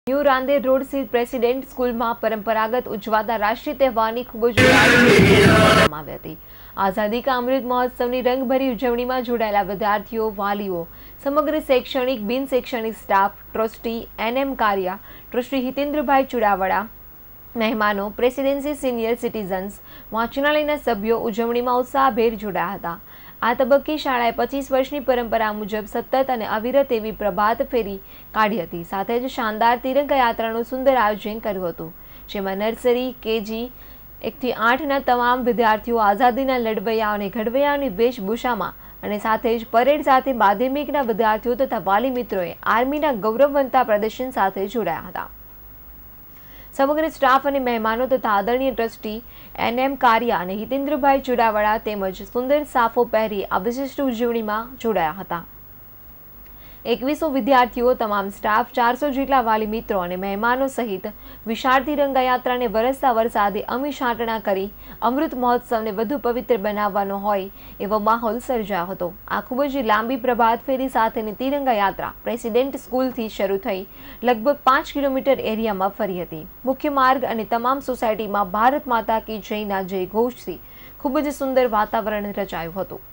New Rander road સ્થિત president સ્કૂલમાં પરંપરાગત ઉજવાતા રાષ્ટ્રીય તહેવારની ખૂબ જ કરવામાં આવી હતી। આઝાદી કા અમૃત મહોત્સવની રંગભરી ઉજવણીમાં જોડાયેલા વિદ્યાર્થીઓ, વાલીઓ, સમગ્ર શૈક્ષણિક, બિન શૈક્ષણિક staff, trustee N M Kariya, trustee Hitendrabhai Chudavada, મહેમાનો, પ્રેસિડેન્સી સિનિયર સિટીઝન્સ, વાંચનાલયના સભ્યો ઉજવણીમાં ઉત્સાહભેર જોડાયા હતા। આ તબક્કે શાળાએ 25 વર્ષની પરંપરા મુજબ સતત અને અવિરત એવી પ્રભાત ફેરી કાઢી હતી। સાથે જ શાનદાર તિરંગા યાત્રાનું સુંદર આયોજન કર્યું હતું, જેમાં નર્સરી, કેજી 1 થી 8ના તમામ વિદ્યાર્થીઓ આઝાદીના લડવૈયા અને ઘડવૈયાની વેશભૂષામાં અને સાથે જ પરેડ સાથે માધ્યમિકના વિદ્યાર્થીઓ તથા વાલી મિત્રોએ આર્મીના ગૌરવવંતા પ્રદર્શન સાથે જોડાયા હતા। સમગ્ર સ્ટાફ અને મહેમાનો તથા આદરણીય ટ્રસ્ટી એનએમ કારિયા અને હિતેન્દ્રભાઈ ચુડાવડા તેમજ સુંદર સાફો પહેરી આ વિશિષ્ટ ઉજવણીમાં જોડાયા હતા। 2100 વિદ્યાર્થીઓ, તમામ સ્ટાફ, 400 જેટલા વાલી મિત્રો અને મહેમાનો સહિત વિશાળ તિરંગા યાત્રાને વરસતા વરસાદે અમીષાટણા કરી અમૃત મહોત્સવને વધુ પવિત્ર બનાવવાનો હોય એવો માહોલ સર્જાયો હતો। આ ખૂબ જ લાંબી પ્રભાત ફેરી સાથેની તિરંગા યાત્રા પ્રેસિડેન્ટ સ્કૂલથી શરૂ થઈ લગભગ 5 કિલોમીટર એરિયામાં ફરી હતી। મુખ્ય માર્ગ અને તમામ સોસાયટીમાં ભારત માતા કી જયના જય ઘોષથી ખૂબ જ સુંદર વાતાવરણ રચાયું હતું।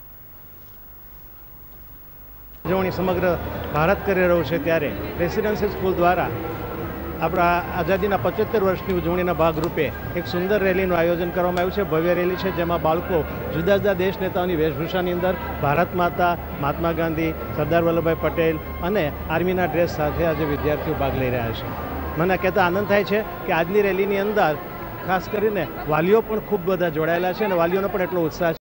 ઉજવણી સમગ્ર ભારત કરી રહ્યું છે ત્યારે રેસિડેન્શિયલ સ્કૂલ દ્વારા આપણા આઝાદીના 75 વર્ષની ઉજવણીના ભાગરૂપે એક સુંદર રેલીનું આયોજન કરવામાં આવ્યું છે। ભવ્ય રેલી છે, જેમાં બાળકો જુદા જુદા દેશ નેતાઓની વેશભૂષાની અંદર ભારત માતા, મહાત્મા ગાંધી, સરદાર વલ્લભભાઈ પટેલ અને આર્મીના ડ્રેસ સાથે આજે વિદ્યાર્થીઓ ભાગ લઈ રહ્યા છે। મને કહેતા આનંદ થાય છે કે આજની રેલીની અંદર ખાસ કરીને વાલીઓ પણ ખૂબ બધા જોડાયેલા છે અને વાલીઓનો પણ એટલો ઉત્સાહ છે।